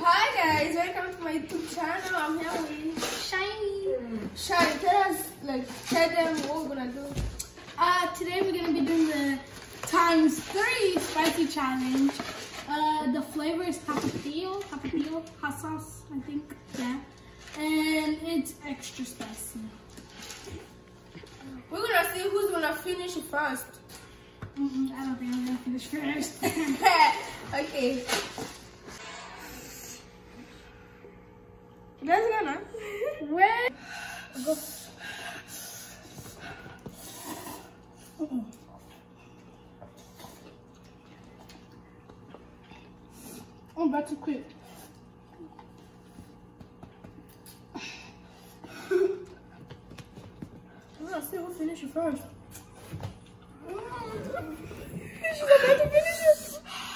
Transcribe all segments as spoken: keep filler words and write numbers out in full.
Hi guys, welcome to my YouTube channel. I'm here with Shiny. Shiny, tell us, like, tell them what we're gonna do. Uh, today we're gonna be doing the times three spicy challenge. Uh, the flavor is tapatio, tapatio, hot sauce, I think, yeah. And it's extra spicy. We're gonna see who's gonna finish it first. Mm-hmm, I don't think I'm gonna finish first. Okay. That's gonna. Where? Go. Uh-uh. I'm about to quit. I'm gonna see who finishes first. She's about to finish it.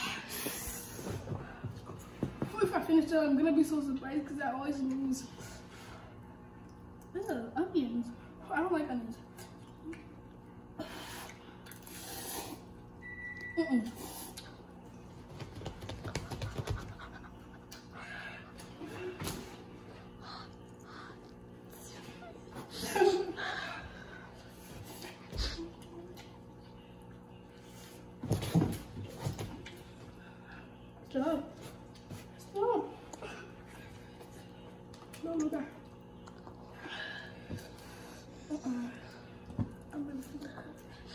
If I finish it, I'm gonna be so surprised because I always lose. Ew, onions. I don't like onions. Mm-mm. Stop. Stop. No, no, no. Uh-uh. I'm gonna feel it.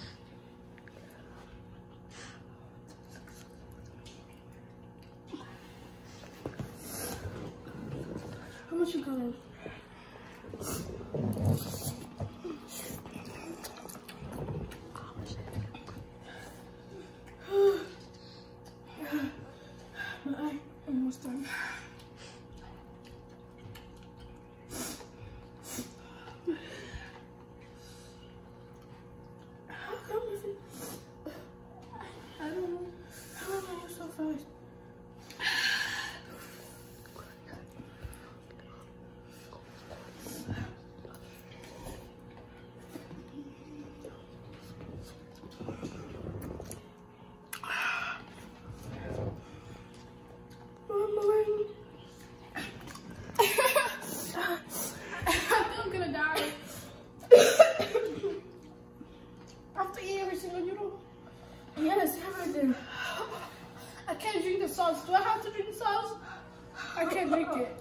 How much you got? I'm almost done. How come is it? I don't know. How am I so fast? I'm gonna die. After eating every single noodle? Yes, everything. I can't drink the sauce. Do I have to drink the sauce? I can't drink it.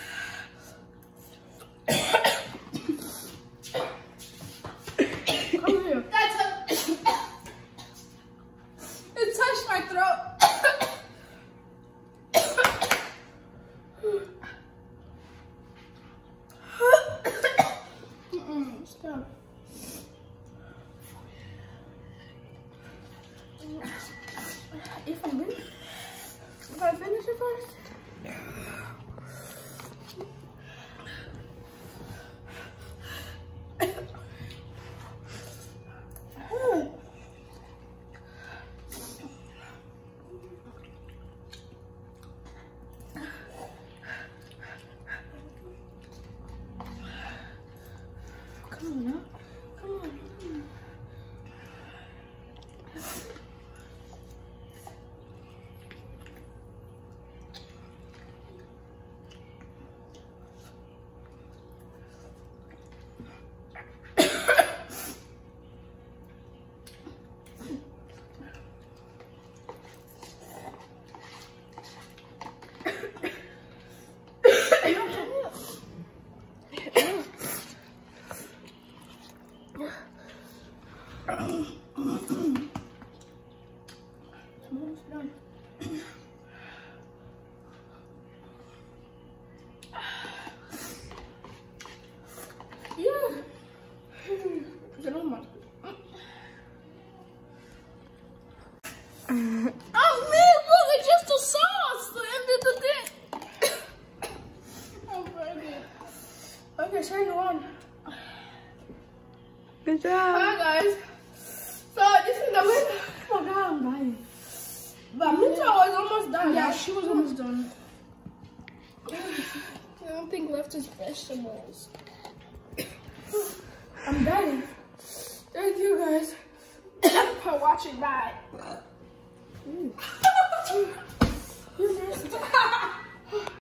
Come here. That's a... It touched my throat. Stop. If I finish, if I finish it first. Come on now. Come on. Oh man, look, it's just the sauce. The end of the thing. I'm ready. Okay, Shiny won. Good job. Hi guys. So this is the winner. Oh my god, I'm dying. But Minta was almost done. Yeah, she was almost done. The only thing left is vegetables. I'm dying. Thank you guys for watching. Bye.